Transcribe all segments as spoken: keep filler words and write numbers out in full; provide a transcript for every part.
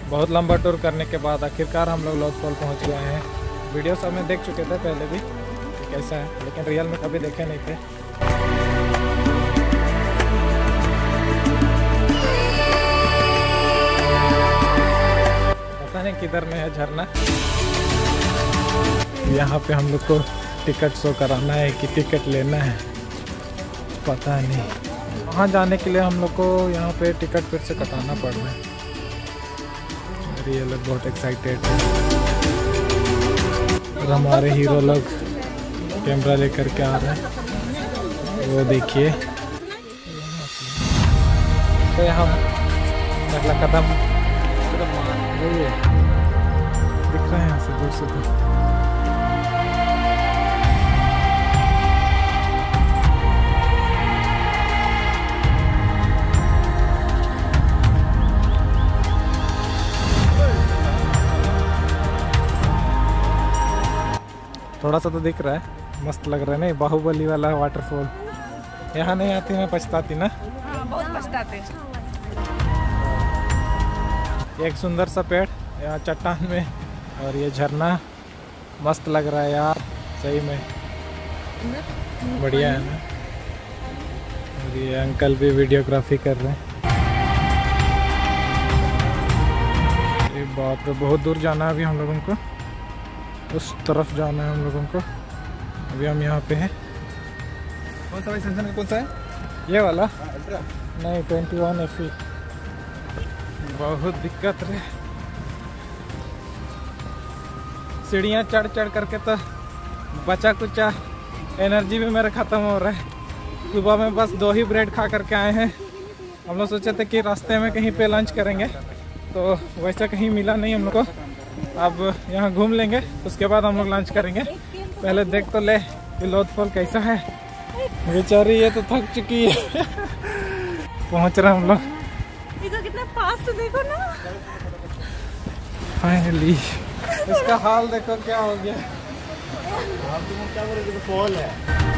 बहुत लंबा टूर करने के बाद आखिरकार हम लोग लोथ फॉल पहुँच गए हैं। वीडियो सब में देख चुके थे पहले भी कि कैसा है, लेकिन रियल में कभी देखे नहीं थे। पता नहीं किधर में है झरना। यहाँ पे हम लोग को टिकट शो कराना है कि टिकट लेना है, पता नहीं। वहाँ जाने के लिए हम लोग को यहाँ पे टिकट फिर से कटाना पड़ना है। ये लोग बहुत एक्साइटेड है और हमारे हीरो लोग कैमरा लेकर के आ रहे हैं, वो देखिए। तो यहाँ मतलब कदम दिख रहे हैं यहाँ से दूर से दूर। थोड़ा सा तो दिख रहा है, मस्त लग रहा है। नहीं, बाहुबली वाला वाटरफॉल यहाँ नहीं आती, मैं पछताती ना। हाँ, बहुत पछताते। एक सुंदर सा पेड़ यहाँ चट्टान में, और ये झरना मस्त लग रहा है यार, सही में बढ़िया है ना। और ये अंकल भी वीडियोग्राफी कर रहे हैं। ये बाप रे, बहुत दूर जाना है अभी हम लोगों को, उस तरफ जाना है हम लोगों को। अभी हम यहाँ पे हैं। कौन सा भाई सैमसंग का कौन सा है? ये वाला नहीं, ट्वेंटी वन एफ ई। बहुत दिक्कत है, सीढ़ियाँ चढ़ चढ़ करके तो बचा कुचा एनर्जी भी मेरा ख़त्म हो रहा है। सुबह में बस दो ही ब्रेड खा करके आए हैं। हम लोग सोचे थे कि रास्ते में कहीं पे लंच करेंगे, तो वैसा कहीं मिला नहीं हम लोग को। अब यहाँ घूम लेंगे, उसके बाद हम लोग लंच करेंगे। पहले देख तो ले कि लोथ फॉल कैसा है। बेचारी ये तो थक चुकी है। पहुँच रहे हम लोग। देखो कितना पास से, देखो ना फाइनली। इसका हाल देखो क्या हो गया। आप तुम क्या बोल रहे हो? फॉल है।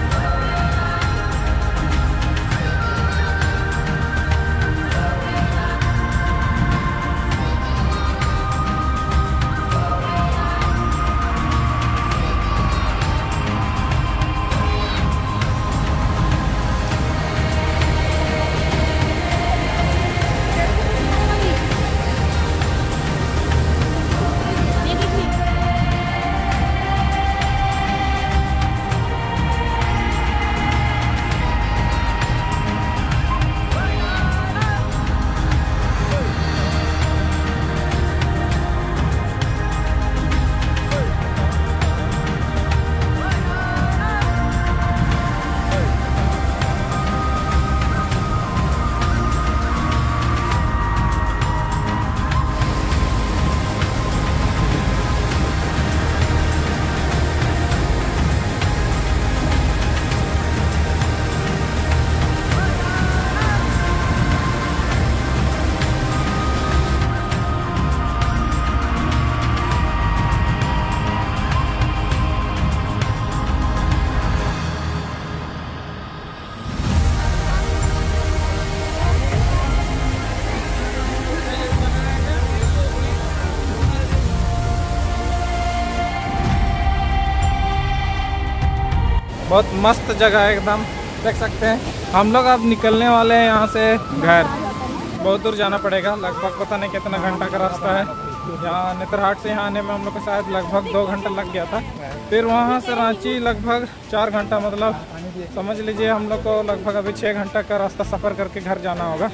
बहुत मस्त जगह है एकदम, देख सकते हैं। हम लोग अब निकलने वाले हैं यहाँ से घर। बहुत दूर जाना पड़ेगा, लगभग पता नहीं कितना घंटा का रास्ता है। यहाँ नेतरहाट से यहाँ आने में हम लोग को शायद लगभग दो घंटा लग गया था। फिर वहाँ से रांची लगभग चार घंटा, मतलब समझ लीजिए हम लोग को लगभग अभी छः घंटा का रास्ता सफ़र करके घर जाना होगा।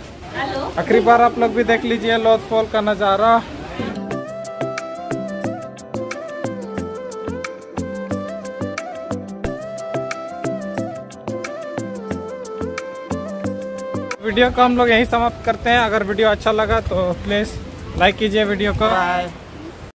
आखिरी बार आप लोग भी देख लीजिए लोथ फॉल का नज़ारा। वीडियो को हम लोग यहीं समाप्त करते हैं। अगर वीडियो अच्छा लगा तो प्लीज़ लाइक कीजिए वीडियो को।